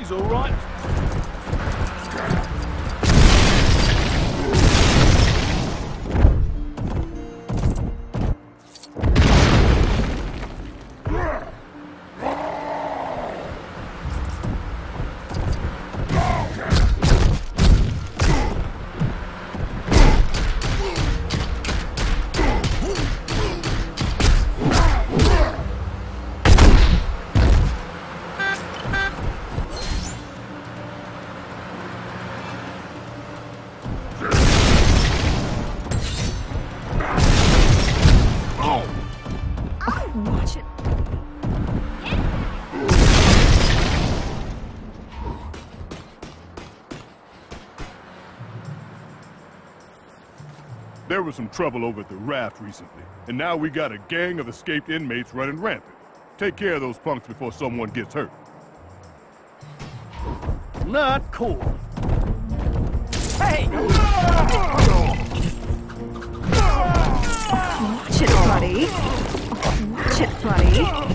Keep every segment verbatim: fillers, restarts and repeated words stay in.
He's all right. There was some trouble over at the raft recently, and now we got a gang of escaped inmates running rampant. Take care of those punks before someone gets hurt. Not cool. Hey! Watch it, buddy. Watch it, buddy.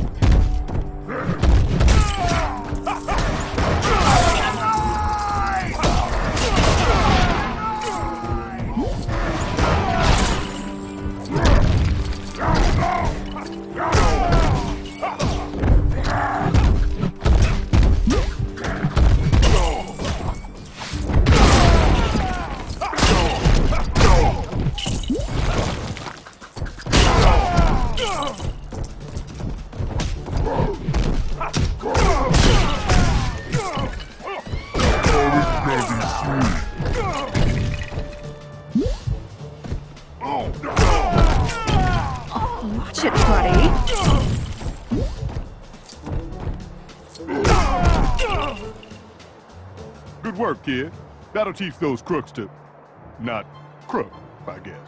Watch it, buddy. Good work, kid. That'll teach those crooks to... not crook, I guess.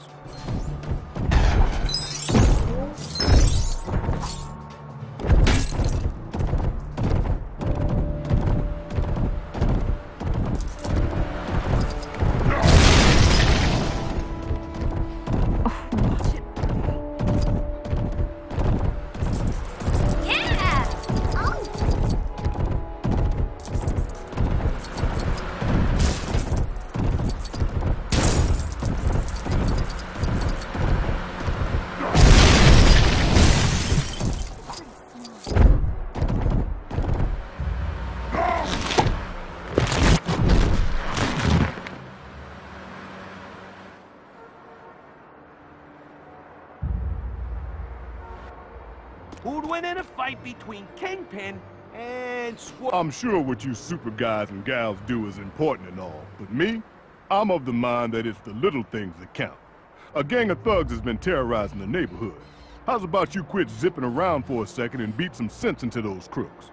Who'd win in a fight between Kingpin and Squirrel? I'm sure what you super guys and gals do is important and all, but me, I'm of the mind that it's the little things that count. A gang of thugs has been terrorizing the neighborhood. How's about you quit zipping around for a second and beat some sense into those crooks?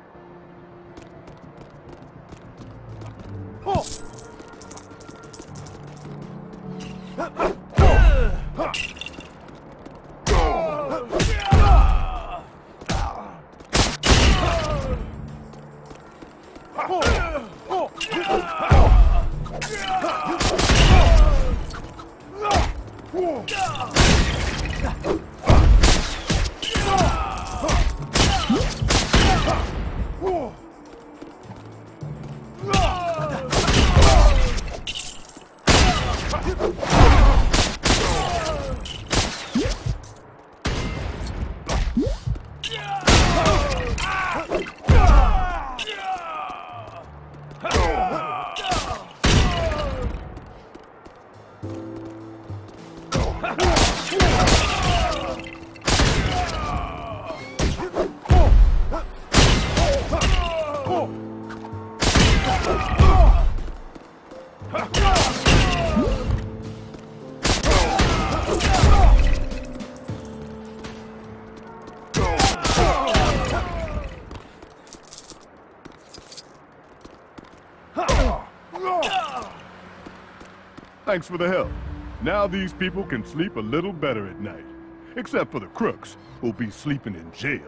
Oh. Thanks for the help. Now these people can sleep a little better at night. Except for the crooks, who'll be sleeping in jail.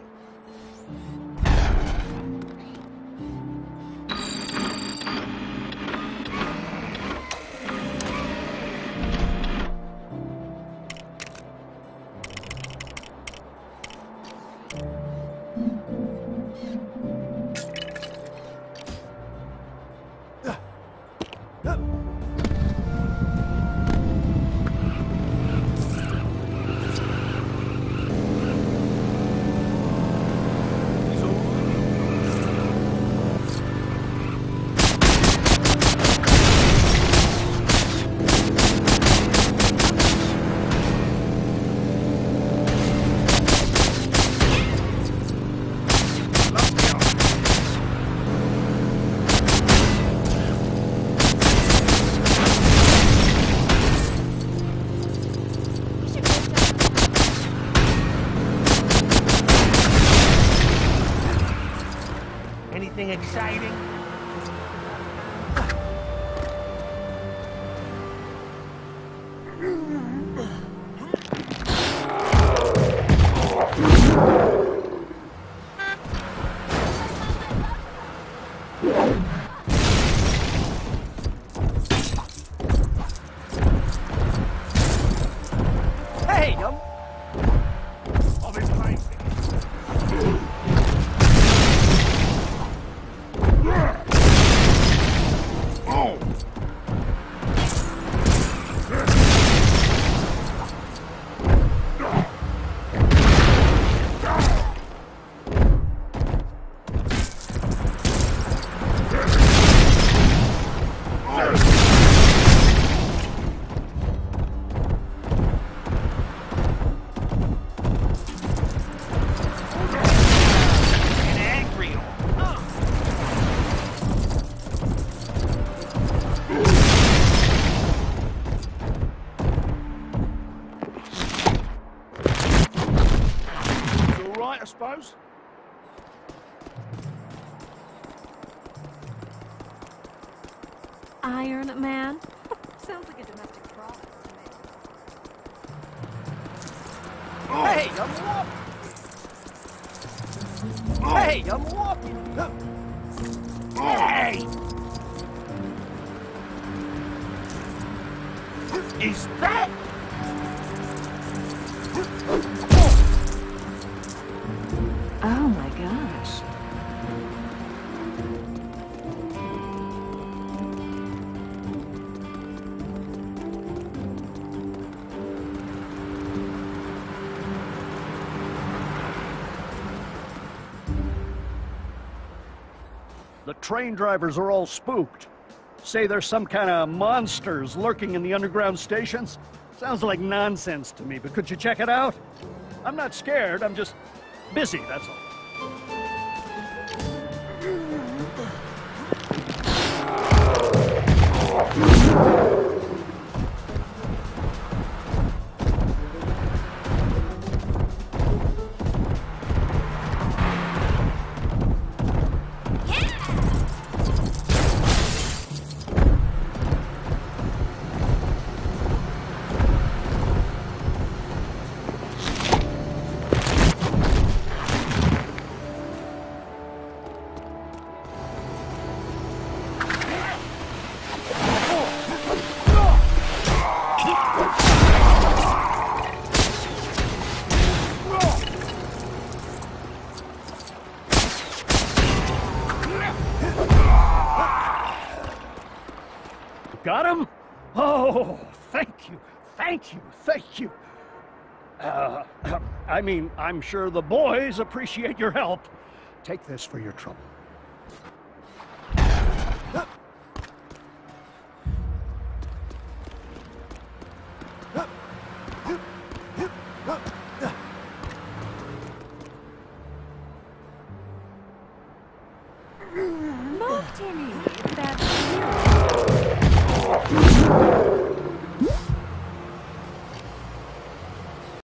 Anything exciting? Hey, um... I'll be fine. Oh! I suppose. Iron Man? Sounds like a domestic product to me. Hey, I'm walking. Hey, I'm walking. Hey! Is that? Oh my gosh. The train drivers are all spooked. Say there's some kind of monsters lurking in the underground stations. Sounds like nonsense to me, but could you check it out? I'm not scared, I'm just busy, that's all. Got him? Oh, thank you, thank you, thank you. Uh, I mean, I'm sure the boys appreciate your help. Take this for your trouble.